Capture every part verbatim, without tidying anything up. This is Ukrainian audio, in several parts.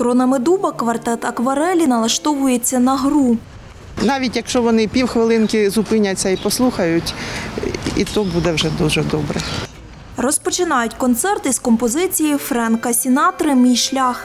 Кронами дуба квартет «Акварелі» налаштовується на гру. Навіть якщо вони півхвилинки зупиняться і послухають, і то буде вже дуже добре. Розпочинають концерт із композиції Френка Сінатри «Мій шлях».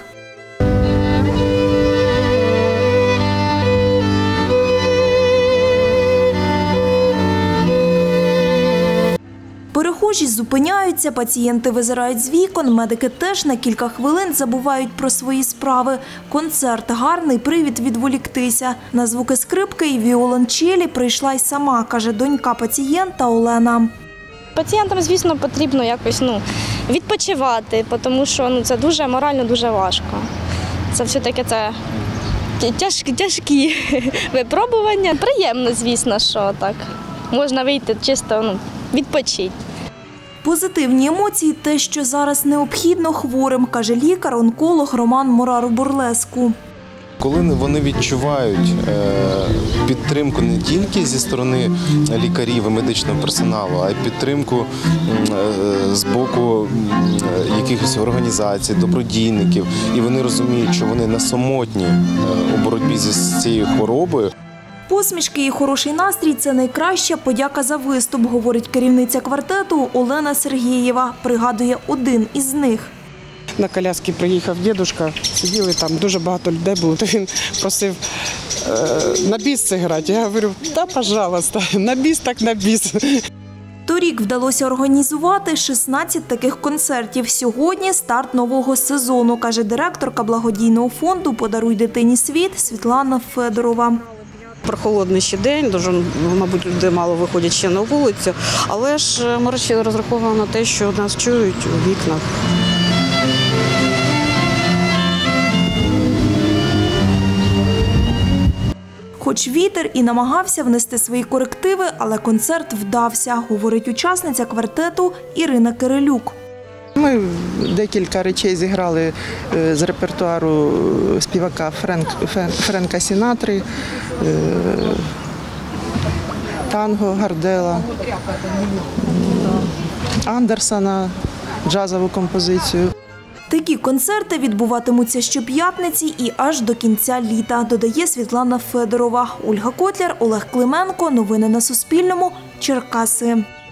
Перехожі зупиняються, пацієнти визирають з вікон, медики теж на кілька хвилин забувають про свої справи. Концерт – гарний привід відволіктися. На звуки скрипки і віолончелі прийшла й сама, каже донька пацієнта Олена. Пацієнтам, звісно, потрібно якось ну, відпочивати, тому що ну, це дуже морально дуже важко. Це все-таки це тяжкі, тяжкі випробування. Приємно, звісно, що так. Можна вийти чисто ну, відпочити. Позитивні емоції – те, що зараз необхідно хворим, каже лікар-онколог Роман Морар-Бурлеску. Коли вони відчувають підтримку не тільки зі сторони лікарів і медичного персоналу, а й підтримку з боку якихось організацій, добродійників, і вони розуміють, що вони не самотні у боротьбі з цією хворобою. Посмішки і хороший настрій – це найкраща подяка за виступ, говорить керівниця квартету Олена Сергієва. Пригадує один із них. На коляскі приїхав дідусь, сиділи там, дуже багато людей було, то він просив е, на біс це грати. Я говорю, та, пожалуйста, на біс так на біс. Торік вдалося організувати шістнадцять таких концертів. Сьогодні старт нового сезону, каже директорка благодійного фонду «Подаруй дитині світ» Світлана Федорова. Прохолодний ще день, дуже, мабуть, люди мало виходять ще на вулицю, але ж ми ще розраховуємо на те, що нас чують у вікнах. Хоч вітер і намагався внести свої корективи, але концерт вдався, говорить учасниця квартету Ірина Кирилюк. Ми декілька речей зіграли з репертуару співака Френк, Френка Сінатри, танго Гардела, Андерсона, джазову композицію. Такі концерти відбуватимуться щоп'ятниці і аж до кінця літа, додає Світлана Федорова. Ольга Котляр, Олег Клименко. Новини на Суспільному. Черкаси.